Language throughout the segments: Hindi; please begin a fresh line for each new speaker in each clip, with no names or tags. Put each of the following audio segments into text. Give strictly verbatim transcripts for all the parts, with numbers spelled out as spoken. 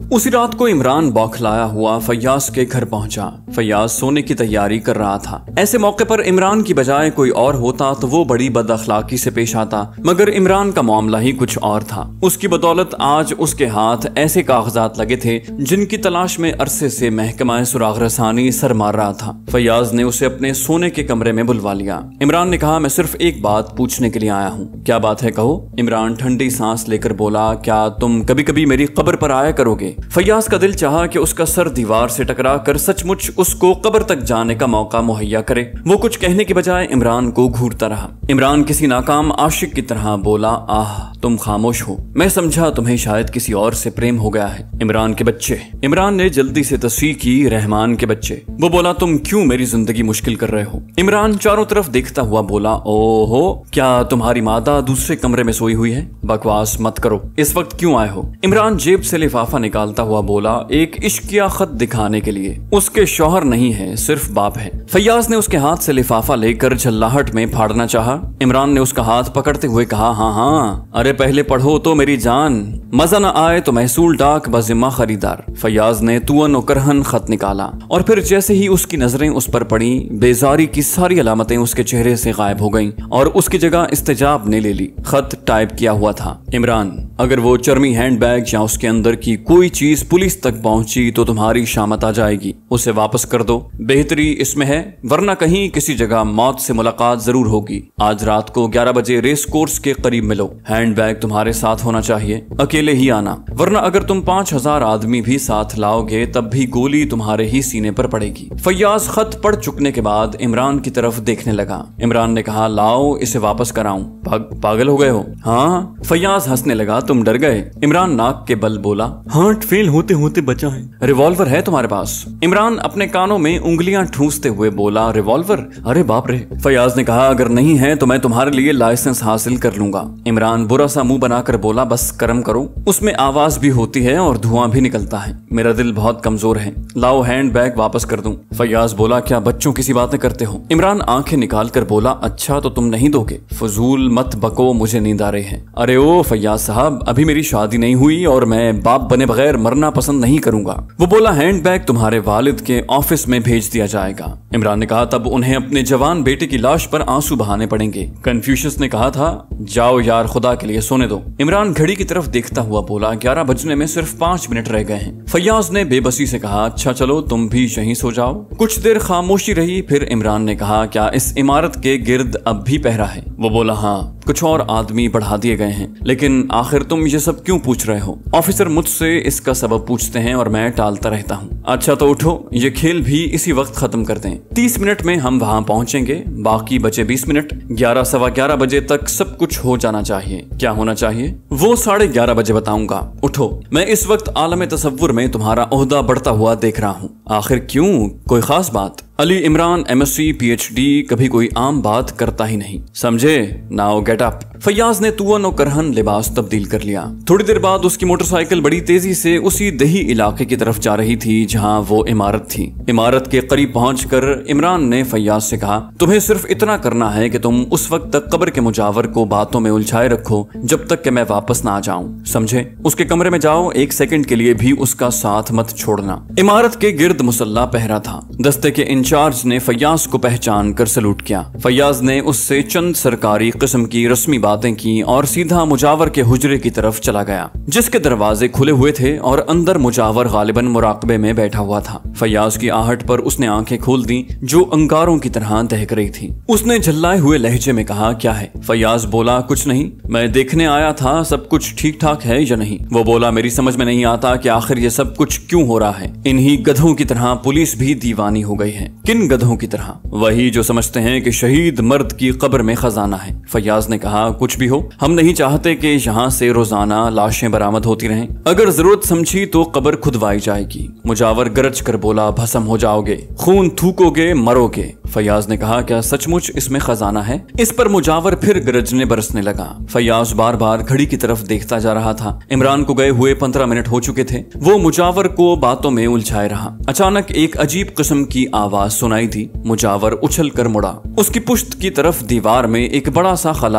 उसी रात को इमरान बौखलाया हुआ फैयाज के घर पहुंचा। फैयाज सोने की तैयारी कर रहा था। ऐसे मौके पर इमरान की बजाय कोई और होता तो वो बड़ी बद अखलाकी से पेश आता, मगर इमरान का मामला ही कुछ और था। उसकी बदौलत आज उसके हाथ ऐसे कागजात लगे थे जिनकी तलाश में अरसे से महकमा सुराग रसानी सर मार रहा था। फैयाज ने उसे अपने सोने के कमरे में बुलवा लिया। इमरान ने कहा, मैं सिर्फ एक बात पूछने के लिए आया हूँ। क्या बात है, कहो। इमरान ठंडी सांस लेकर बोला, क्या तुम कभी कभी मेरी कब्र पर आया करोगे? फैयाज का दिल चाहा कि उसका सर दीवार से टकरा कर सचमुच उसको कब्र तक जाने का मौका मुहैया करे। वो कुछ कहने के बजाय इमरान को घूरता रहा। इमरान किसी नाकाम आशिक की तरह बोला, आह तुम खामोश हो, मैं समझा तुम्हें शायद किसी और से प्रेम हो गया है। इमरान के बच्चे। इमरान ने जल्दी से तस्वीर की, रहमान के बच्चे। वो बोला, तुम क्यों मेरी जिंदगी मुश्किल कर रहे हो? इमरान चारों तरफ देखता हुआ बोला, ओहो, क्या तुम्हारी मादा दूसरे कमरे में सोई हुई है? बकवास मत करो, इस वक्त क्यों आए हो? इमरान जेब से लिफाफा निकालता हुआ बोला, एक इश्किया खत दिखाने के लिए। उसके शौहर नहीं है, सिर्फ बाप है। फैयाज ने उसके हाथ से लिफाफा लेकर झल्लाहट में फाड़ना चाहा। इमरान ने उसका हाथ पकड़ते हुए कहा, हाँ हाँ, अरे पहले पढ़ो तो मेरी जान, मजा न आए तो महसूल डाक बजिम्मा खरीदार। फैयाज ने तुअन और करहन खत निकाला और फिर जैसे ही उसकी नजरें उस पर पड़ी, बेजारी की सारी अलामतें उसके चेहरे से गायब हो गईं और उसकी जगह इस्तेजाब ने ले ली। खत टाइप किया हुआ था, इमरान, अगर वो चर्मी हैंडबैग या उसके अंदर की कोई चीज पुलिस तक पहुंची तो तुम्हारी शामत आ जाएगी, उसे वापस कर दो। बेहतरी इसमें है, वरना कहीं किसी जगह मौत से मुलाकात जरूर होगी। आज रात को ग्यारह बजे रेस कोर्स के करीब मिलो। हैंडबैग तुम्हारे साथ होना चाहिए, अकेले ही आना, वरना अगर तुम पांच हजार आदमी भी साथ लाओगे तब भी गोली तुम्हारे ही सीने पर पड़ेगी। फैयाज खत पढ़ चुकने के बाद इमरान की तरफ देखने लगा। इमरान ने कहा, लाओ इसे वापस कराऊं। पाग, पागल हो गए हो? हाँ। फैयाज हंसने लगा, तुम डर गए? इमरान नाक के बल बोला, हार्ट फेल होते होते बचा है। रिवॉल्वर है तुम्हारे पास? इमरान अपने कानों में उंगलियां ठूंसते हुए बोला, रिवॉल्वर? अरे बाप रे। फैयाज ने कहा, अगर नहीं है तो मैं तुम्हारे लिए लाइसेंस हासिल कर लूंगा। इमरान बुरा सा मुंह बनाकर बोला, बस कर्म करो, उसमें आवाज भी होती है और धुआं भी निकलता है। मेरा दिल बहुत कमजोर है, लाओ हैंड बैग वापस कर दूं। फैयाज बोला, क्या बच्चों की सी बातें करते हो? इमरान आंखें निकाल कर बोला, अच्छा तो तुम नहीं दोगे? फजूल मत बको, मुझे नींद आ रही है। अरे ओ फैयाज साहब, अभी मेरी शादी नहीं हुई और मैं बाप बने बगैर मरना पसंद नहीं करूंगा। वो बोला, हैंड बैग तुम्हारे वालिद के ऑफिस में भेज दिया जाएगा। इमरान ने कहा, तब उन्हें अपने जवान बेटे की लाश पर आंसू बहाने पड़ेंगे। कन्फ्यूशियस ने कहा था, जाओ यार, खुदा के लिए सोने दो। इमरान घड़ी की तरफ देखता हुआ बोला, ग्यारह बजने में सिर्फ पांच मिनट रह गए हैं। फैयाज ने बेबसी से कहा, अच्छा चलो तुम भी यहीं सो जाओ। कुछ देर खामोशी रही, फिर इमरान ने कहा, क्या इस इमारत के गिर्द अब भी पहरा है? वो बोला, हाँ, कुछ और आदमी बढ़ा दिए गए हैं, लेकिन आखिर तुम ये सब क्यों पूछ रहे हो? ऑफिसर मुझसे इसका सबब पूछते हैं और मैं टालता रहता हूँ। अच्छा तो उठो, ये खेल भी इसी वक्त खत्म कर दें। तीस मिनट में हम वहाँ पहुँचेंगे, बाकी बचे बीस मिनट। ग्यारह सवा ग्यारह बजे तक सब कुछ हो जाना चाहिए। क्या होना चाहिए? वो साढ़े ग्यारह बजे बताऊंगा। उठो, मैं इस वक्त आलम तसव्वुर में तुम्हारा ओहदा बढ़ता हुआ देख रहा हूँ। आखिर क्यों, कोई खास बात? अली इमरान एमएससी पीएचडी कभी कोई आम बात करता ही नहीं, समझे? Now get up. फैयाज ने तुअन और करहन लिबास तब्दील कर लिया। थोड़ी देर बाद उसकी मोटरसाइकिल बड़ी तेजी से उसी दही इलाके की तरफ जा रही थी जहां वो इमारत थी। इमारत के करीब पहुंचकर इमरान ने फैयाज से कहा, तुम्हें सिर्फ इतना करना है कि तुम उस वक्त तक कब्र के मुजावर को बातों में उलझाए रखो जब तक कि मैं वापस ना आ जाऊं, समझे? उसके कमरे में जाओ, एक सेकंड के लिए भी उसका साथ मत छोड़ना। इमारत के गिर्द मुसल्ला पहरा था। दस्ते के इंचार्ज ने फैयाज को पहचान कर सलूट किया। फैयाज ने उससे चंद सरकारी किस्म की रस्मी बातें की और सीधा मुजावर के हुजरे की तरफ चला गया, जिसके दरवाजे खुले हुए थे और अंदर मुजावर गालिबन मुराकबे में बैठा हुआ था। फैयाज की आहट पर उसने आंखें खोल दी जो अंगारों की तरह दहक रही थी। उसने झल्लाए हुए लहजे में कहा, क्या है? फैयाज बोला, कुछ नहीं, मैं देखने आया था सब कुछ ठीक ठाक है या नहीं। वो बोला, मेरी समझ में नहीं आता कि आखिर ये सब कुछ क्यों हो रहा है। इन्हीं गधों की तरह पुलिस भी दीवानी हो गई है। किन गधों की तरह? वही जो समझते हैं कि शहीद मर्द की कब्र में खजाना है। फैयाज ने कहा, कुछ भी हो, हम नहीं चाहते कि यहाँ से रोजाना लाशें बरामद होती रहें। अगर जरूरत समझी तो कब्र खुदवाई जाएगी। मुजावर गरज कर बोला, भस्म हो जाओगे, खून थूकोगे, मरोगे। फैयाज ने कहा, क्या सचमुच इसमें खजाना है? इस पर मुजावर फिर गरजने बरसने लगा। फैयाज बार बार घड़ी की तरफ देखता जा रहा था। इमरान को गए हुए पंद्रह मिनट हो चुके थे। वो मुजावर को बातों में उलझाए रहा। अचानक एक अजीब किस्म की आवाज सुनाई दी। मुजावर उछल कर मुड़ा। उसकी पुश्त की तरफ दीवार में एक बड़ा सा खला नजर आ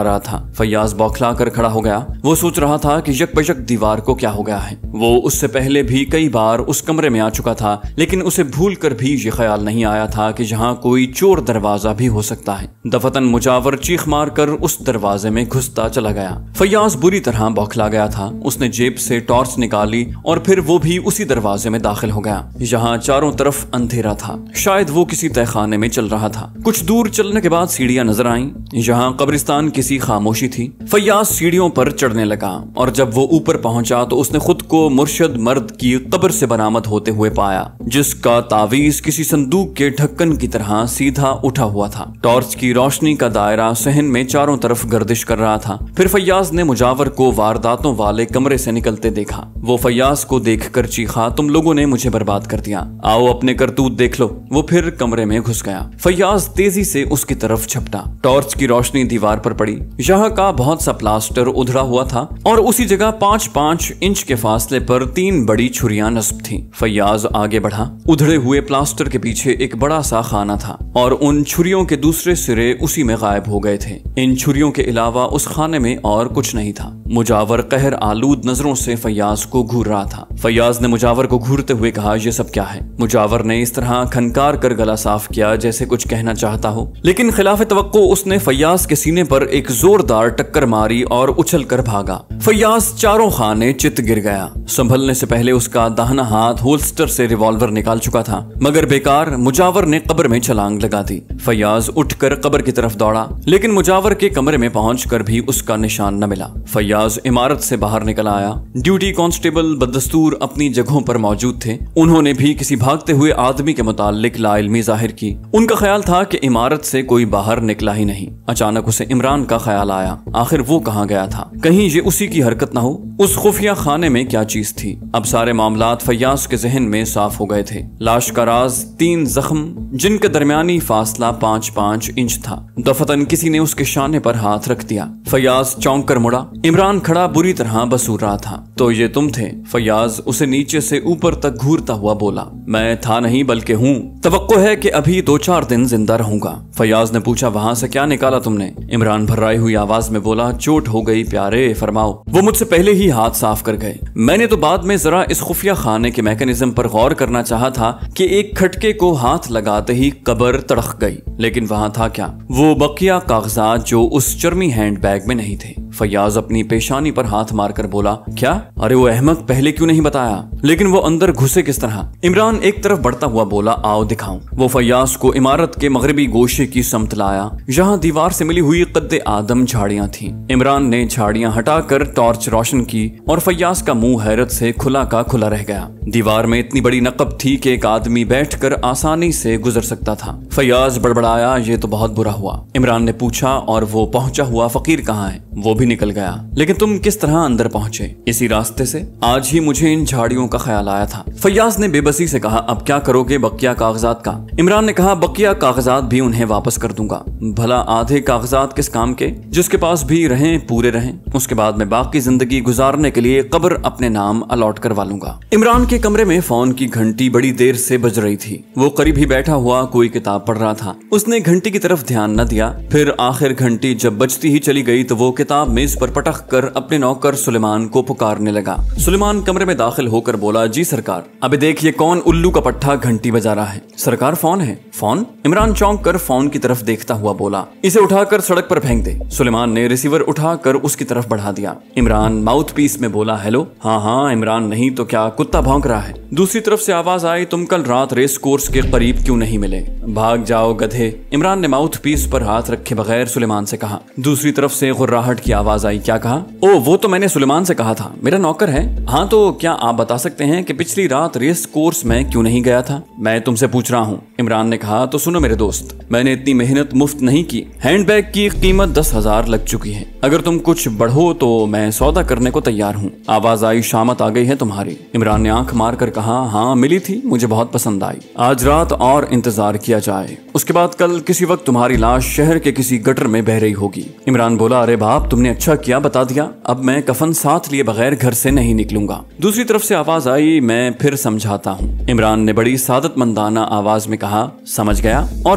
रहा था। फैयाज बौखला कर खड़ा हो गया। वो सोच रहा था कि यकबयक दीवार को क्या हो गया है। वो उससे पहले भी कई बार उस कमरे में आ चुका था, लेकिन उसे भूल कर भी ये ख्याल नहीं आया था कि यहाँ कोई चोर दरवाजा भी हो सकता है। दफतन मुजावर चीख मार कर उस दरवाजे में घुसता चला गया। फैयाज बुरी तरह बौखला गया था। उसने जेब से टॉर्च निकाली और फिर वो भी उसी दरवाजे में दाखिल हो गया। यहाँ चारों तरफ अंधेरा था। शायद वो किसी तहखाने में चल रहा था। कुछ दूर चलने के बाद सीढ़ियां नजर आईं। यहाँ कब्रिस्तान की सी खामोशी थी। फैयाज सीढ़ियों पर चढ़ने लगा और जब वो ऊपर पहुंचा तो उसने खुद को मुर्शद मर्द की कब्र से बरामद होते हुए पाया, जिसका तावीज किसी संदूक के ढक्कन की तरह सीधा उठा हुआ था। टॉर्च की रोशनी का दायरा सहन में चारों तरफ गर्दिश कर रहा था। फिर फैयाज ने मुजावर को वारदातों वाले कमरे से निकलते देखा। वो फैयाज को देखकर चीखा, तुम लोगों ने मुझे बर्बाद कर दिया, आओ अपने करतूत देख लो। वो फिर कमरे में घुस गया। फैयाज तेजी से उसकी तरफ झपटा। टॉर्च की रोशनी दीवार पर पड़ी। यहाँ का बहुत सा प्लास्टर उधड़ा हुआ था और उसी जगह पांच पांच इंच के फासले पर तीन बड़ी छुरियां नस्ब थीं। फैयाज आगे बढ़ा। उधड़े हुए प्लास्टर के पीछे एक बड़ा सा खाना था और उन छुरियों के दूसरे सिरे उसी में गायब हो गए थे। इन छुरियों के अलावा उस खाने में और कुछ नहीं था। मुजावर कहर आलूद नजरों से फैयाज को घूर रहा था। फैयाज ने मुजावर को घूरते हुए कहा, ये सब क्या है? मुजावर ने इस तरह खनकार कर गला साफ किया जैसे कुछ कहना चाहता हो, लेकिन खिलाफ तवक्को उसने फैयाज के सीने पर एक जोरदार टक्कर मारी और उछल कर भागा। फैयाज चारों खाने चित गिर गया। संभलने से पहले उसका दाहिना हाथ होल्स्टर से रिवॉल्वर निकाल चुका था, मगर बेकार, मुजावर ने कब्र में छलांग लगा दी। फैयाज उठकर कब्र की तरफ दौड़ा, लेकिन मुजावर के कमरे में पहुंचकर भी उसका निशान न मिला। फैयाज इमारत से बाहर निकल आया। ड्यूटी कांस्टेबल बदस्तूर अपनी जगहों पर मौजूद थे। उन्होंने भी किसी भागते हुए आदमी के मुताल्लिक लाइल्मी जाहिर की। उनका ख्याल था कि इमारत से कोई बाहर निकला ही नहीं। अचानक उसे इमरान का ख्याल आया, आखिर वो कहाँ गया था? कहीं ये उसी की हरकत न हो? उस खुफिया खाने में क्या चीज थी? अब सारे मामलात फैयाज के जहन में साफ हो गए थे। लाश का राज तीन जख्म जिनका दरमियानी फासला पांच पांच इंच था। दफतन किसी ने उसके शाने पर हाथ रख दिया। फैयाज चौंक कर मुड़ा। इमरान खड़ा बुरी तरह बसूर रहा था। तो ये तुम थे? फैयाज उसे नीचे से ऊपर तक घूरता हुआ बोला। मैं था नहीं बल्कि हूँ। तवक्को है कि अभी दो चार दिन जिंदा रहूंगा। फैयाज ने पूछा, वहां से क्या निकाला तुमने? इमरान भर्राई हुई आवाज में बोला, चोट हो गई प्यारे, फरमाओ। वो मुझसे पहले ही हाथ साफ कर गए। मैंने तो बाद में जरा इस खुफिया खाने के मैकेनिज्म पर गौर करना चाहा था कि एक खटके को हाथ लगाते ही कब्र तड़क गई, लेकिन वहां था क्या? वो बकिया कागजात जो उस चर्मी हैंड बैग में नहीं थे। फैयाज अपनी पेशानी पर हाथ मारकर बोला, क्या? अरे वो अहमक पहले क्यों नहीं बताया? लेकिन वो अंदर घुसे किस तरह? इमरान एक तरफ बढ़ता हुआ बोला, आओ दिखाऊं। वो फैयाज को इमारत के मगरबी गोशे की समत लाया, जहाँ दीवार से मिली हुई कद्दे आदम झाड़ियां थीं। इमरान ने झाड़ियां हटाकर टॉर्च रोशन की और फैयाज का मुंह हैरत से खुला का खुला रह गया। दीवार में इतनी बड़ी नकब थी कि एक आदमी बैठकर आसानी से गुजर सकता था। फैयाज बड़बड़ाया, ये तो बहुत बुरा हुआ। इमरान ने पूछा, और वो पहुंचा हुआ फकीर कहाँ है? वो भी निकल गया। लेकिन तुम किस तरह अंदर पहुंचे? इसी रास्ते से। आज ही मुझे इन झाड़ियों का ख्याल आया था। फैयाज ने बेबसी से कहा, अब क्या करोगे बकिया कागजात का? इमरान ने कहा, बकिया कागजात भी उन्हें वापस कर दूंगा। भला आधे कागजात किस काम के? जिसके पास भी रहें पूरे रहें। उसके बाद में बाकी जिंदगी गुजारने के लिए कब्र अपने नाम अलॉट करवा लूंगा। इमरान के कमरे में फोन की घंटी बड़ी देर से बज रही थी। वो करीब ही बैठा हुआ कोई किताब पढ़ रहा था। उसने घंटी की तरफ ध्यान न दिया। फिर आखिर घंटी जब बजती ही चली गई तो वो किताब मेज पर पटक कर अपने नौकर सुलेमान को पुकारने लगा। सुलेमान कमरे में दाखिल होकर बोला, जी सरकार। अबे देखिए कौन उल्लू का पट्टा घंटी बजा रहा है। सरकार फोन है। फोन? इमरान चौंक कर फोन की तरफ देखता हुआ बोला, इसे उठाकर सड़क पर फेंक दे। सुलेमान ने रिसीवर उठाकर उसकी तरफ बढ़ा दिया। इमरान माउथ पीस में बोला, हेलो। हाँ हाँ इमरान, नहीं तो क्या कुत्ता भौंक रहा है। दूसरी तरफ से आवाज आई, तुम कल रात रेस कोर्स के करीब क्यों नहीं मिले? भाग जाओ गधे। इमरान ने माउथ पीस पर हाथ रखे बगैर सुलेमान से कहा। दूसरी तरफ से गुर्राहट की आवाज आई, क्या कहा? ओ वो तो मैंने सुलेमान से कहा था, मेरा नौकर है। हाँ तो क्या आप बता सकते हैं कि पिछली रात रेस कोर्स में क्यों नहीं गया था? मैं तुमसे पूछ रहा हूँ। इमरान ने कहा, तो सुनो मेरे दोस्त, मैंने इतनी मेहनत मुफ्त नहीं की। हैंडबैग की कीमत दस हजार लग चुकी है। अगर तुम कुछ बढ़ो तो मैं सौदा करने को तैयार हूँ। आवाज आई, शामत आ गई है तुम्हारी। इमरान ने आंख मार कर कहा, हाँ मिली थी, मुझे बहुत पसंद आई। आज रात और इंतजार किया जाए, उसके बाद कल किसी वक्त तुम्हारी लाश शहर के किसी गटर में बह रही होगी। इमरान बोला, अरे बाप, तुमने अच्छा किया बता दिया। अब मैं कफन साथ लिए बगैर घर से नहीं निकलूंगा। दूसरी तरफ से आवाज आई, मैं फिर समझाता हूँ। इमरान ने बड़ी सादतमंदाना आवाज में कहा, समझ गया। और सिलसिला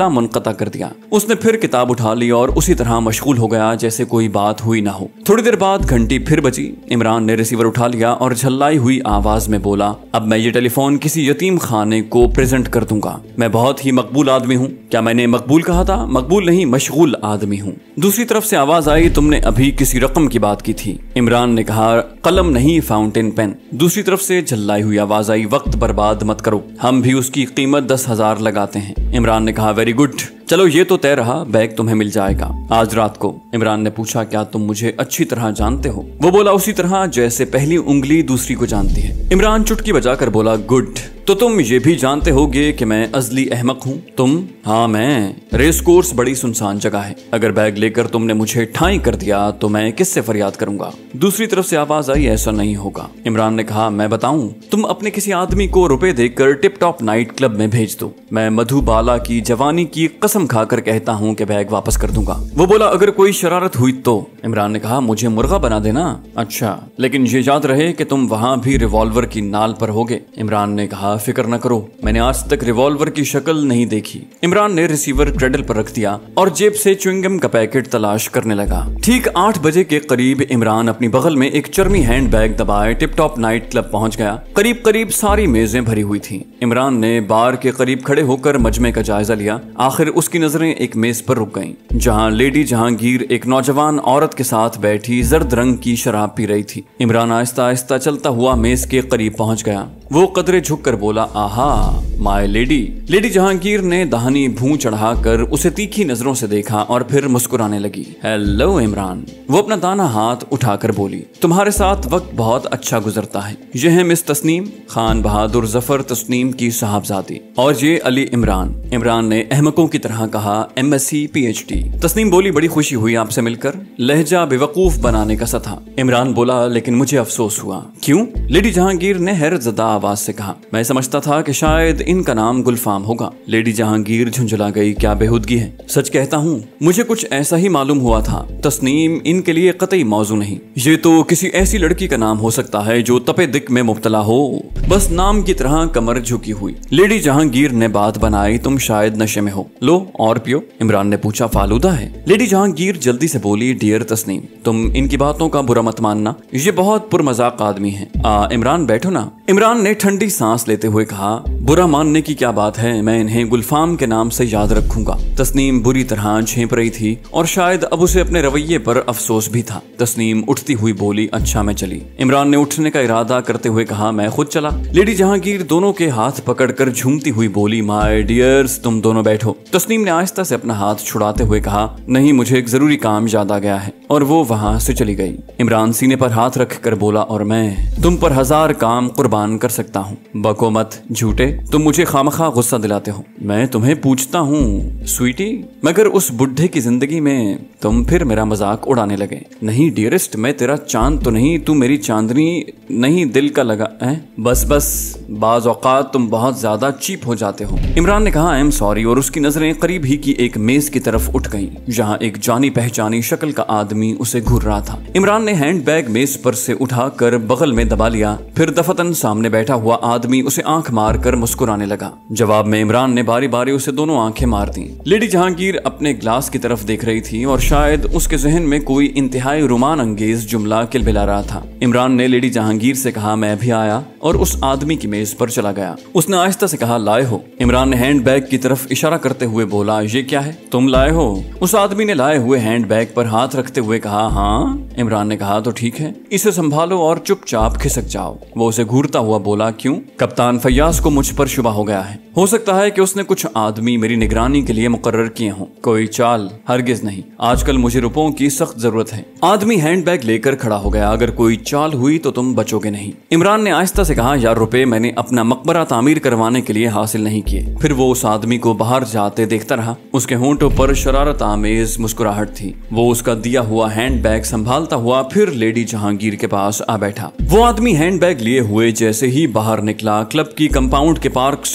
सिलसिला मुनक़ता कर दिया। उसने फिर किताब उठा ली और उसी तरह मशगूल हो गया जैसे कोई बात हुई ना हो। थोड़ी देर बाद घंटी फिर बजी। इमरान ने रिसीवर उठा लिया और झल्लाई हुई आवाज में बोला, अब मैं ये टेलीफोन किसी यतीम खाने को प्रेजेंट कर दूंगा। मैं बहुत ही मकबूल आदमी हूँ। क्या मैंने मकबूल कहा था? मकबूल नहीं, मशगूल आदमी हूँ। दूसरी तरफ से आवाज आई, तुमने अभी किसी रकम की बात की थी। इमरान ने कहा, कलम नहीं, फाउंटेन पेन। दूसरी तरफ से झल्लाई हुई आवाज आई, वक्त बर्बाद मत करो, हम भी उसकी कीमत दस हजार लगाते हैं। इमरान ने कहा, वेरी गुड, चलो ये तो तय रहा, बैग तुम्हें मिल जाएगा आज रात को। इमरान ने पूछा, क्या तुम मुझे अच्छी तरह जानते हो? वो बोला, उसी तरह जैसे पहली उंगली दूसरी को जानती है। इमरान चुटकी बजाकर बोला, गुड, तो तुम ये भी जानते होगे कि मैं अजली अहमक हूँ। तुम? हाँ मैं। रेस कोर्स बड़ी सुनसान जगह है, अगर बैग लेकर तुमने मुझे ठाई कर दिया तो मैं किससे फरियाद करूंगा? दूसरी तरफ से आवाज आई, ऐसा नहीं होगा। इमरान ने कहा, मैं बताऊं, तुम अपने किसी आदमी को रुपए देकर टिप टॉप नाइट क्लब में भेज दो, मैं मधुबाला की जवानी की कसम खाकर कहता हूँ कि बैग वापस कर दूंगा। वो बोला, अगर कोई शरारत हुई तो? इमरान ने कहा, मुझे मुर्गा बना देना। अच्छा, लेकिन ये याद रहे कि तुम वहां भी रिवॉल्वर की नाल पर होगे। इमरान ने कहा, फिक्र न करो, मैंने आज तक रिवॉल्वर की शक्ल नहीं देखी। इमरान ने रिसीवर क्रेडल पर रख दिया और जेब से च्युइंगम का पैकेट तलाश करने लगा। ठीक आठ बजे के करीब इमरान अपनी बगल में एक चर्मी हैंड बैग दबाए टिप टॉप नाइट क्लब पहुंच गया। करीब करीब सारी मेजें भरी हुई थी। इमरान ने बार के करीब खड़े होकर मजमे का जायजा लिया। आखिर उसकी नजरें एक मेज पर रुक गईं, जहां लेडी जहांगीर एक नौजवान औरत के साथ बैठी जर्द रंग की शराब पी रही थी। इमरान आहिस्ता आहिस्ता चलता हुआ मेज के करीब पहुंच गया। वो कदरे झुककर बोला, आहा माय लेडी। लेडी जहांगीर ने दाहिनी भूं चढ़ाकर उसे तीखी नजरों से देखा और फिर मुस्कुराने लगी। हेलो इमरान। वो अपना दाना हाथ उठाकर बोली, तुम्हारे साथ वक्त बहुत अच्छा गुजरता है। ये है मिस तस्नीम, खान बहादुर जफर तस्नीम की साहबजादी, और ये अली इमरान। इमरान ने अहमकों की तरह कहा, M S C P H D. तस्नीम बोली, बड़ी खुशी हुई आपसे मिलकर। लहजा बेवकूफ बनाने का सा था। इमरान बोला, लेकिन मुझे अफसोस हुआ। क्यों? लेडी जहांगीर ने हैरतज़दा आवाज से कहा, मैं समझता था कि शायद इनका नाम गुलफाम होगा। लेडी जहांगीर झुंझला गई, क्या बेहूदगी है। सच कहता हूँ, मुझे कुछ ऐसा ही मालूम हुआ था। तस्नीम इनके लिए कतई मौजू नहीं। ये तो किसी ऐसी लड़की का नाम हो सकता है जो तपे दिक में मुब्तला हो, बस नाम की तरह कमर झुकी हुई। लेडी जहांगीर ने बात बनाई, तुम शायद नशे में हो, लो और पियो। इमरान ने पूछा, फालूदा है? लेडी जहांगीर जल्दी से बोली, डियर तस्नीम, तुम इनकी बातों का बुरा मत मानना, ये बहुत पुरमजाक आदमी है। आ, इमरान बैठो ना। इमरान ने ठंडी सांस लेते हुए कहा, बुरा मानने की क्या बात है, मैं इन्हें गुलफाम के नाम से याद रखूंगा। तस्नीम बुरी तरह झेंप रही थी और शायद अब उसे अपने रवैये पर अफसोस भी था। तस्नीम उठती हुई बोली, अच्छा मैं चली। इमरान ने उठने का इरादा करते हुए कहा, मैं खुद चला। लेडी जहांगीर दोनों के हाथ पकड़कर झूमती हुई बोली, माय डियर्स, तुम दोनों बैठो। तस्नीम ने आहिस्ता से अपना हाथ छुड़ाते हुए कहा, नहीं, मुझे एक जरूरी काम याद आ गया है, और वो वहां से चली गई। इमरान सीने पर हाथ रख कर बोला, और मैं तुम पर हजार काम कुर्बान कर सकता हूँ। बको मत झूठे, तुम मुझे खामखा गुस्सा दिलाते हो। मैं तुम्हें पूछता हूँ स्वीटी, मगर उस बुढ़े की जिंदगी में तुम फिर मेरा मजाक उड़ाने लगे। नहीं डियरेस्ट, मैं तेरा चांद तो नहीं, तू मेरी चांदनी नहीं, दिल का लगा है। बस बस, बाज औकात तुम बहुत ज्यादा चीप हो जाते हो। इमरान ने कहा, आई एम सॉरी, और उसकी नजरें करीब ही की एक मेज की तरफ उठ गईं, जहां एक जानी पहचानी शक्ल का आदमी उसे घूर रहा था। इमरान ने हैंडबैग मेज पर से उठाकर बगल में दबा लिया। फिर दफतन सामने बैठा हुआ आदमी उसे आंख मार कर मुस्कुराने लगा। जवाब में इमरान ने बारी बारी उसे दोनों आंखें मार दी। लेडी जहांगीर अपने ग्लास की तरफ देख रही थी और शायद उसके जहन में कोई इंतहाई रोमान अंगेज जुमला किलबिला रहा था। इमरान ने लेडी जहांगीर से कहा, मैं भी आया, और उस आदमी की मेज पर चला गया। उसने आहिस्ता से कहा, लाए हो? इमरान ने हैंडबैग की तरफ इशारा करते हुए बोला, ये क्या है, तुम लाए हो? उस आदमी ने लाए हुए हैंडबैग पर हाथ रखते हुए कहा, हाँ। इमरान ने कहा, तो ठीक है, इसे संभालो और चुपचाप खिसक जाओ। वो उसे घूरता हुआ बोला, क्यों? कप्तान फैयाज को मुझ पर शुबा हो गया है। हो सकता है कि उसने कुछ आदमी मेरी निगरानी के लिए मुकर्रर किए हों। कोई चाल? हरगिज नहीं, आजकल मुझे रुपयों की सख्त जरूरत है। आदमी हैंडबैग लेकर खड़ा हो गया, अगर कोई चाल हुई तो तुम बचोगे नहीं। इमरान ने आहिस्ता से कहा, यार रुपए मैंने अपना मकबरा तामीर करवाने के लिए हासिल नहीं किए। फिर वो उस आदमी को बाहर जाते देखता रहा। उसके होंठों पर शरारत आमेज मुस्कुराहट थी। वो उसका दिया हुआ हैंडबैग संभालता हुआ फिर लेडी जहांगीर के पास आ बैठा। वो आदमी हैंडबैग लिए हुए जैसे ही बाहर निकला, क्लब की कंपाउंड के पार्क से दो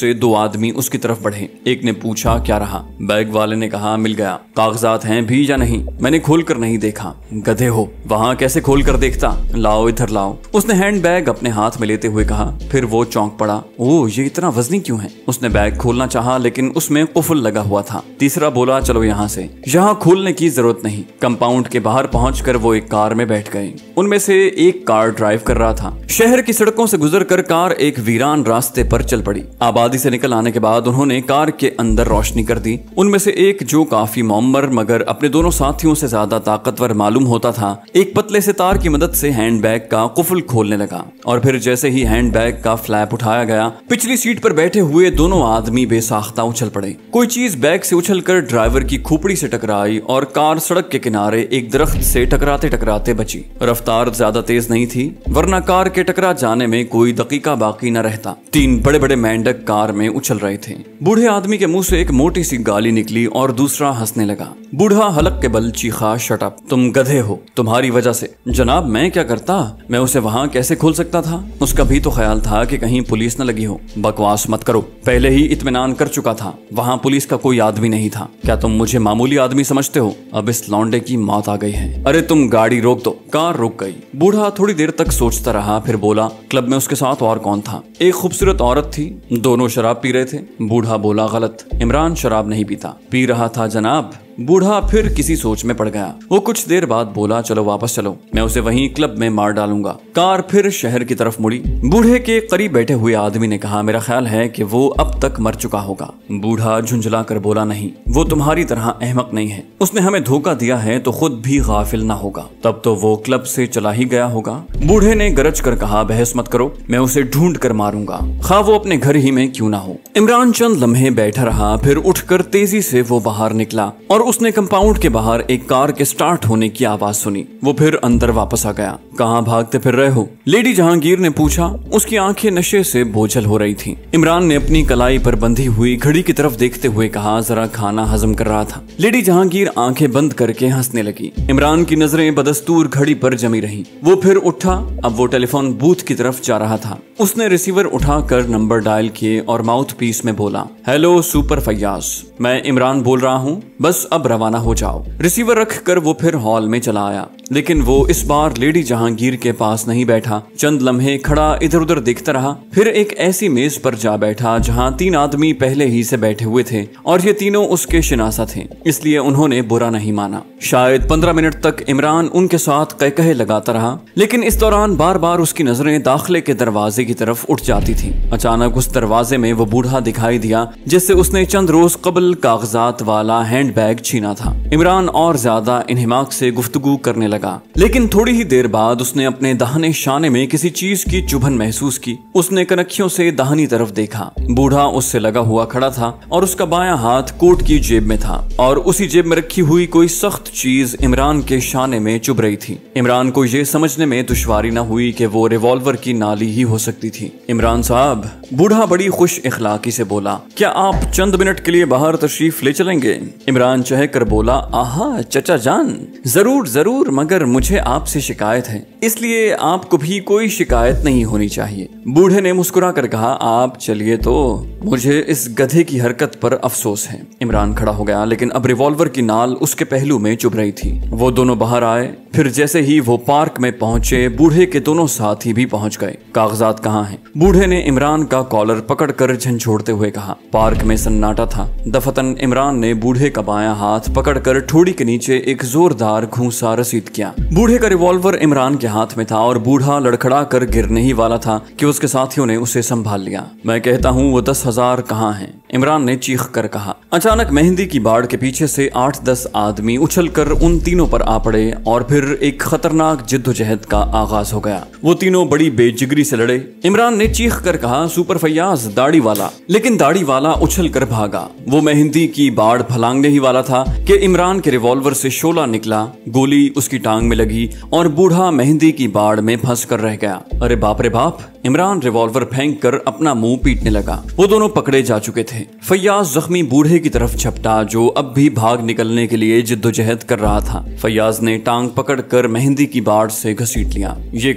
आदमी उसकी तरफ बढ़े। एक ने पूछा क्या रहा? बैग वाले ने कहा मिल गया। कागजात हैं भी या नहीं? मैंने खोल कर नहीं देखा। गधे हो, वहां कैसे खोल कर देखता? लाओ इधर लाओ। उसने हैंड बैग अपने हाथ में लेते हुए कहा। फिर वो चौंक पड़ा। ओह ये इतना वजनी क्यों है? उसने बैग खोलना चाहा लेकिन उसमें कुफल लगा हुआ था। तीसरा बोला चलो यहाँ से। यहाँ खोलने की जरूरत नहीं। कंपाउंड के बाहर पहुंचकर वो एक कार में बैठ गए। उनमें से एक कार ड्राइव कर रहा था। शहर की सड़कों से गुजरकर कार एक वीरान रास्ते पर चल पड़ी। आबादी से निकल आने के बाद उन्होंने कार के अंदर रोशनी कर दी। उनमें से एक जो काफी मौमर मगर अपने दोनों साथियों से ज्यादा ताकतवर मालूम होता था, एक पतले से तार की मदद से हैंडबैग का कुफल खोलने लगा और फिर जैसे ही हैंडबैग का फ्लैप उठाया गया, पिछली सीट पर बैठे हुए दोनों आदमी बेसाख्ता उछल पड़े। कोई चीज बैग से उछलकर ड्राइवर की खोपड़ी से टकराई और कार सड़क के किनारे एक दरख्त से टकराते टकराते बची। रफ्तार ज्यादा तेज नहीं थी वरना कार के टकरा जाने में कोई दकीका बाकी न रहता। तीन बड़े बड़े मेंढक कार में उछल रहे थे। बूढ़े आदमी के मुंह से एक मोटी सी गाली निकली और दूसरा हंसने लगा। बूढ़ा हलक के बल चीखा शट अप, तुम गधे हो, तुम्हारी वजह से। जनाब मैं क्या करता, मैं उसे वहां कैसे खोल सकता था? उसका भी तो ख्याल था कि कहीं पुलिस न लगी हो। बकवास मत करो, पहले ही इत्मीनान कर चुका था, वहां पुलिस का कोई आदमी नहीं था। क्या तुम मुझे मामूली आदमी समझते हो? अब इस लौंडे की मौत आ गई है। अरे तुम गाड़ी रोक दो। कार रुक गई। बूढ़ा थोड़ी देर तक सोचता रहा, फिर बोला क्लब में उसके साथ और कौन था? एक खूबसूरत औरत थी, दोनों शराब पी रहे थे। बूढ़ा बोला गलत, इमरान शराब नहीं पीता। पी रहा था जनाब। बूढ़ा फिर किसी सोच में पड़ गया। वो कुछ देर बाद बोला चलो वापस चलो, मैं उसे वहीं क्लब में मार डालूंगा। कार फिर शहर की तरफ मुड़ी। बूढ़े के करीब बैठे हुए आदमी ने कहा मेरा ख्याल है कि वो अब तक मर चुका होगा। बूढ़ा झुंझला कर बोला नहीं, वो तुम्हारी तरह अहमक नहीं है। उसने हमें धोखा दिया है तो खुद भी गाफिल ना होगा, तब तो वो क्लब से चला ही गया होगा। बूढ़े ने गरज कर कहा बहस मत करो, मैं उसे ढूंढ कर मारूंगा, खा वो अपने घर ही में क्यों ना हो। इमरान चंद लम्हे बैठा रहा, फिर उठकर तेजी से वो बाहर निकला और उसने कंपाउंड के बाहर एक कार के स्टार्ट होने की आवाज सुनी। वो फिर अंदर वापस आ गया। कहाँ भागते फिर रहे हो? लेडी जहांगीर ने पूछा। उसकी आंखें नशे से बोझल हो रही थीं। इमरान ने अपनी कलाई पर बंधी हुई घड़ी की तरफ देखते हुए कहा जरा खाना हजम कर रहा था। लेडी जहांगीर आंखें बंद करके हंसने लगी। इमरान की नजरें बदस्तूर घड़ी पर जमी रही। वो फिर उठा। अब वो टेलीफोन बूथ की तरफ जा रहा था। उसने रिसीवर उठाकर नंबर डायल किए और माउथ पीस में बोला हेलो सुपर फैयाज, मैं इमरान बोल रहा हूँ, बस अब रवाना हो जाओ। रिसीवर रख कर वो फिर हॉल में चला आया, लेकिन वो इस बार लेडी जहांगीर के पास नहीं बैठा। चंद लम्हे खड़ा इधर उधर देखता रहा, फिर एक ऐसी मेज पर जा बैठा जहां तीन आदमी पहले ही से बैठे हुए थे और ये तीनों उसके शिनासा थे, इसलिए उन्होंने बुरा नहीं माना। शायद पंद्रह मिनट तक इमरान उनके साथ कहकहे लगाता रहा, लेकिन इस दौरान बार बार उसकी नजरें दाखिले के दरवाजे की तरफ उठ जाती थी। अचानक उस दरवाजे में वो बूढ़ा दिखाई दिया जिससे उसने चंद रोज कबल कागजात वाला हैंड बैग छीना था। इमरान और ज्यादा इन्हिमाक से गुफ्तगू करने लगा, लेकिन थोड़ी ही देर बाद उसने अपने दाहिने शाने में किसी चीज की चुभन महसूस की। उसने कनखियों से दाहिनी तरफ देखा। बूढ़ा उससे लगा हुआ खड़ा था और उसका बायां हाथ कोट की जेब में था और उसी जेब में रखी हुई कोई सख्त चीज इमरान के शाने में चुभ रही थी। इमरान को यह समझने में दुश्वारी न हुई कि वो रिवॉल्वर की नाली ही हो सकती थी। इमरान साहब, बूढ़ा बड़ी खुश इखलाकी से बोला, क्या आप चंद मिनट के लिए बाहर तशरीफ ले चलेंगे? इमरान चह कर बोला, आहा चचा जान, जरूर जरूर, मगर मुझे आपसे शिकायत है, इसलिए आपको भी कोई शिकायत नहीं होनी चाहिए। बूढ़े ने मुस्कुरा कर कहा, आप चलिए तो, मुझे इस गधे की हरकत पर अफसोस है। इमरान खड़ा हो गया, लेकिन अब रिवॉल्वर की नाल उसके पहलू में चुभ रही थी। वो दोनों बाहर आए, फिर जैसे ही वो पार्क में पहुंचे, बूढ़े के दोनों साथी भी पहुंच गए। कागजात कहाँ हैं? बूढ़े ने इमरान का कॉलर पकड़कर झंझोड़ते हुए कहा। पार्क में सन्नाटा था। दफतन इमरान ने बूढ़े का बायां हाथ पकड़कर ठोड़ी के नीचे एक जोरदार घूंसा रसीद किया। बूढ़े का रिवॉल्वर इमरान के हाथ में था और बूढ़ा लड़खड़ा कर गिरने ही वाला था कि उसके साथियों ने उसे संभाल लिया। मैं कहता हूँ वो दस हजार कहाँ हैं? इमरान ने चीख कर कहा। अचानक मेहंदी की बाड़ के पीछे से आठ दस आदमी उछलकर उन तीनों पर आ पड़े और फिर एक खतरनाक जिद्दोजहद का आगाज हो गया। वो तीनों बड़ी बेजिगरी से लड़े। इमरान ने चीख कर कहा, सुपर फैयाज, दाढ़ी वाला। लेकिन दाढ़ी वाला उछल कर भागा। वो मेहंदी की बाड़ फलांगने ही वाला था कि इमरान के रिवॉल्वर से शोला निकला, गोली उसकी टांग में लगी और बूढ़ा मेहंदी की बाड़ में फंस कर रह गया। अरे बाप रे बाप! इमरान रिवॉल्वर फेंक कर अपना मुंह पीटने लगा। वो दोनों पकड़े जा चुके थे। फैयाज जख्मी बूढ़े की तरफ झपटा जो अब भी भाग निकलने के लिए जिद्दोजहद कर रहा था। फैयाज ने टांग पकड़कर मेहंदी की बाड़ से घसीट लिया। ये कौन?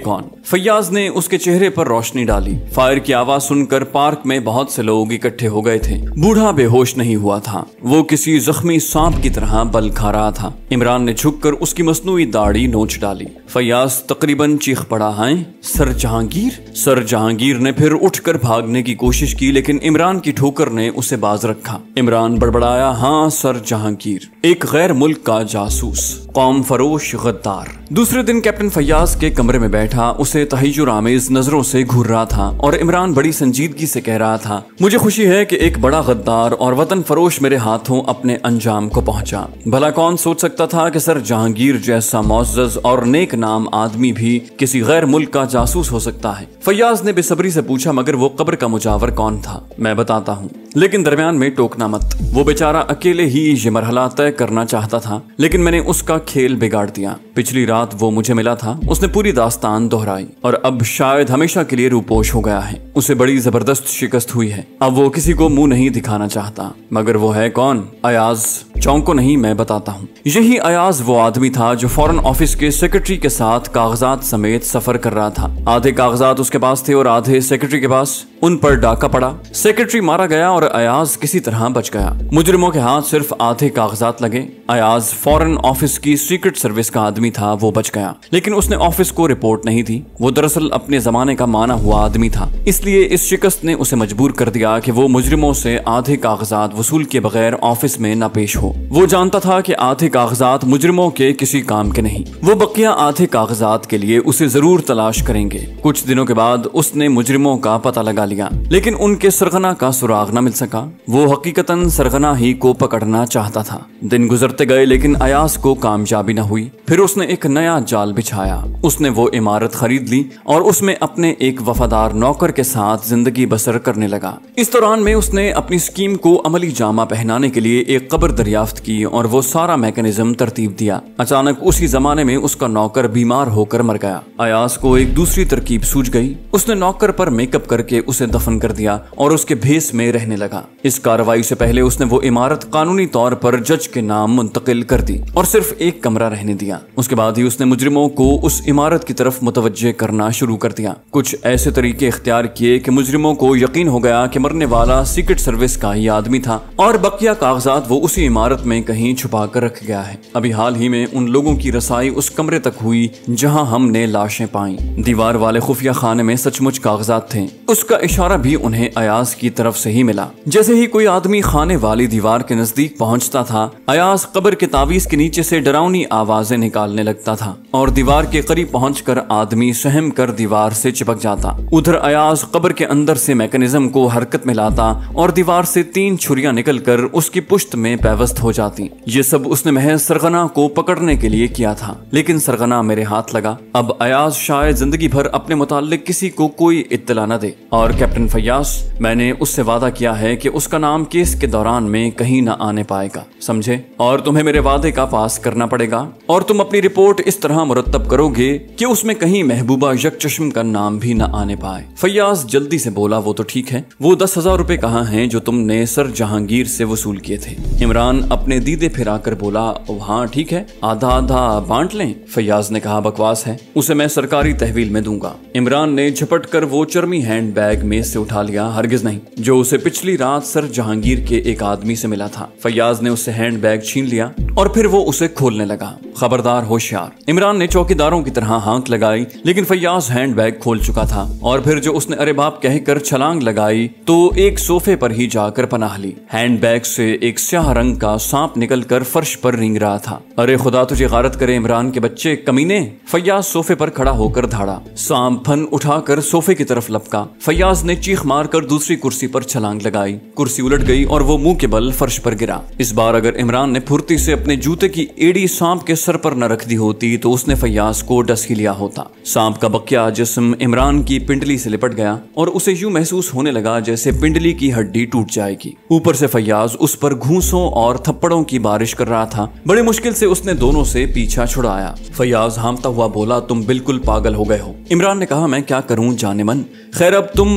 फैयाज ने उसके चेहरे पर रोशनी डाली। फायर की आवाज सुनकर पार्क में बहुत से लोग इकट्ठे हो गए थे। बूढ़ा बेहोश नहीं हुआ था, वो किसी जख्मी सांप की तरह बल खा रहा था। इमरान ने झुककर उसकी मसनूई दाढ़ी नोच डाली। फैयाज तकरीबन चीख पड़ा, हैं सर जहांगीर। सर जहांगीर ने फिर उठकर भागने की कोशिश की, लेकिन इमरान की ठोकर ने उसे बाज रखा। इमरान बड़बड़ाया, हाँ सर जहांगीर, एक गैर मुल्क का जासूस, कौम फरोश गद्दार। दूसरे दिन कैप्टन फैयाज के कमरे में बैठा उसे तहज्जुर आमेज नजरों से घूर रहा था और इमरान बड़ी संजीदगी से कह रहा था, मुझे खुशी है कि एक बड़ा गद्दार और वतन फरोश मेरे हाथों अपने अंजाम को पहुंचा। भला कौन सोच सकता था कि सर जहांगीर जैसा मुअज़्ज़ज़ और नेक नाम आदमी भी किसी गैर मुल्क का जासूस हो सकता है। फैयाज ने बेसब्री से पूछा, मगर वो कब्र का मुजावर कौन था? मैं बताता हूँ, लेकिन दरमियान में टोकना मत। वो बेचारा अकेले ही ये मरहला तय करना चाहता था, लेकिन मैंने उसका खेल बिगाड़ दिया। पिछली रात वो मुझे मिला था, उसने पूरी दास्तान दोहराई और अब शायद हमेशा के लिए रूपोश हो गया है। उसे बड़ी जबरदस्त शिकस्त हुई है। अब वो किसी को मुंह नहीं दिखाना चाहता। मगर वो है कौन? अयाज। चौंको नहीं, मैं बताता हूँ। यही अयाज वो आदमी था जो फॉरेन ऑफिस के सेक्रेटरी के साथ कागजात समेत सफर कर रहा था। आधे कागजात उसके पास थे और आधे सेक्रेटरी के पास। उन पर डाका पड़ा, सेक्रेटरी मारा गया और अयाज किसी तरह बच गया। मुजरिमों के हाथ सिर्फ आधे कागजात लगे। अयाज फॉरेन ऑफिस की सीक्रेट सर्विस का आदमी था, वो बच गया, लेकिन उसने ऑफिस को रिपोर्ट नहीं दी। वो दरअसल अपने जमाने का माना हुआ आदमी था, इसलिए इस शिकस्त ने उसे मजबूर कर दिया कि वो मुजरिमों से आधे कागजात वसूल के बगैर ऑफिस में न पेश हो। वो जानता था कि आधे कागजात मुजरिमों के किसी काम के नहीं। वो बकिया आधे कागजात के लिए उसे जरूर तलाश करेंगे। कुछ दिनों के बाद उसने मुजरिमों का पता लगा लिया, लेकिन उनके सरगना का सुराग न मिल सका। वो हकीकतन सरगना ही को पकड़ना चाहता था। दिन गुजरते गए, लेकिन अयाज को कामयाबी न हुई। फिर उसने एक नया जाल बिछाया। उसने वो इमारत खरीद ली और उसमें अपने एक वफादार नौकर के साथ जिंदगी बसर करने लगा। इस दौरान में उसने अपनी स्कीम को अमली जामा पहनाने के लिए एक कब्र दरियाफ्त की और वो सारा मैकेनिज्म तरतीब दिया। अचानक उसी जमाने में उसका नौकर बीमार होकर मर गया। अयाज को एक दूसरी तरकीब सूझ गई। उसने नौकर पर मेकअप करके उसे दफन कर दिया और उसके भेस में रहने लगा। इस कार्रवाई से पहले उसने वो इमारत कानूनी तौर पर जज के नाम मुंतकिल कर दी और सिर्फ एक कमरा रहने दिया। उसके बाद ही उसने मुजरिमों को उस इमारत की तरफ मुतवज्जे करना शुरू कर दिया। कुछ ऐसे तरीके इख्तियार किए कि मुजरिमों को यकीन हो गया कि मरने वाला सीक्रेट सर्विस का ही आदमी था और बकिया कागजात वो उसी इमारत में कहीं छुपा कर रख गया है। अभी हाल ही में उन लोगों की रसाई उस कमरे तक हुई जहां हमने लाशें पाई। दीवार वाले खुफिया खाने में सचमुच कागजात थे। उसका इशारा भी उन्हें अयाज की तरफ से ही मिला। जैसे ही कोई आदमी खाने वाली दीवार के नजदीक पहुंचता था, अयाज कब्र के तावीज के नीचे से डरावनी आवाजें निकालने लगता था और दीवार के करीब पहुंचकर आदमी सहम कर दीवार से चिपक जाता। उधर अयाज कब्र के अंदर से मैकेनिज्म को हरकत में लाता और दीवार से तीन छुरियां निकलकर उसकी पुश्त में पैवस्त हो जाती। ये सब उसने महज सरगना को पकड़ने के लिए किया था, लेकिन सरगना मेरे हाथ लगा। अब अयाज शायद जिंदगी भर अपने मुताल्लिक किसी को कोई इत्तला न दे। और कैप्टन फैयाज, मैंने उससे वादा किया है कि उसका नाम केस के दौरान में कहीं न आने पाएगा, समझे? और तुम्हें मेरे वादे का पास करना पड़ेगा और तुम अपनी रिपोर्ट इस तरह मुरत्तब करोगे कि उसमें कहीं महबूबा यकचश्म का नाम भी न आने पाए। फैयाज जल्दी से बोला, वो तो ठीक है, वो दस हजार रुपए कहाँ हैं जो तुमने सर जहांगीर से वसूल किए थे? इमरान अपने दीदे फिराकर बोला, हाँ ठीक है, आधा आधा बांट लें। फैयाज ने कहा, बकवास है, उसे मैं सरकारी तहवील में दूंगा। इमरान ने झपट कर वो चर्मी हैंड बैग में से उठा लिया, हरगिज नहीं, जो उसे पिछली रात सर जहांगीर के एक आदमी से मिला था। फैयाज ने उससे हैंड बैग छीन लिया और फिर वो उसे खोलने लगा। खबरदार, होशियार। इमरान ने चौकीदारों की तरह हांक लगाई, लेकिन फैयाज हैंड बैग खोल चुका था और फिर जो उसने अरे बाप कहकर छलांग लगाई तो एक सोफे पर ही जाकर पनाह ली। हैंड बैग से एक स्याह रंग का सांप निकलकर फर्श पर रेंग रहा था। अरे खुदा तुझे गारत करे इमरान के बच्चे, कमीने! फैयाज सोफे पर खड़ा होकर धाड़ा। सांप फन उठाकर सोफे की तरफ लपका। फैयाज ने चीख मारकर दूसरी कुर्सी पर छलांग लगाई। कुर्सी उलट गई और वो मुंह के बल फर्श पर गिरा। इस बार अगर इमरान ने फुर्ती से अपने जूते की एड़ी सांप के सर पर न रख दी होती तो उसने फैयाज को डस ही लिया होता। सांप का बकिया जिस्म इमरान की पिंडली से लिपट गया और उसे यूं महसूस होने लगा जैसे पिंडली की हड्डी टूट जाएगी। ऊपर से फैयाज उस पर घूंसों और थप्पड़ों की बारिश कर रहा था। बड़ी मुश्किल से उसने दोनों से पीछा छुड़ाया। फैयाज हामता हुआ बोला, तुम बिल्कुल पागल हो गए हो। इमरान ने कहा, मैं क्या करूं जाने मन। खैर अब तुम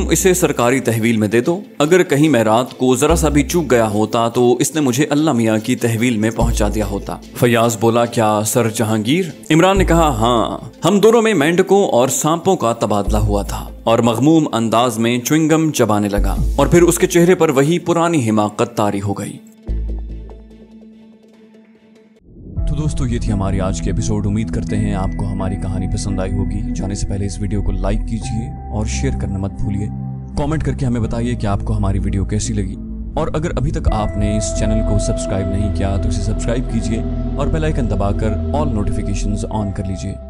इसे सरकारी तहवील में दे दो। अगर कहीं मैं रात को जरा सा भी चूक गया होता तो इसने मुझे अल्लाह मियाँ की तहवील में पहुंचा दिया होता। फयाज बोला, क्या सर जहांगीर? इमरान ने कहा, हाँ, हम दोनों में मेंढकों और सांपों का तबादला हुआ था। और मगमूम अंदाज में च्युइंगम चबाने लगा और फिर उसके चेहरे पर वही पुरानी हिमाकत तारी हो गई। तो दोस्तों, ये थी हमारी आज की एपिसोड। उम्मीद करते हैं आपको हमारी कहानी पसंद आई होगी। जाने से पहले इस वीडियो को लाइक कीजिए और शेयर करना मत भूलिए। कमेंट करके हमें बताइए कि आपको हमारी वीडियो कैसी लगी। और अगर अभी तक आपने इस चैनल को सब्सक्राइब नहीं किया तो इसे सब्सक्राइब कीजिए और बेल आइकन दबाकर ऑल नोटिफिकेशंस ऑन कर लीजिए।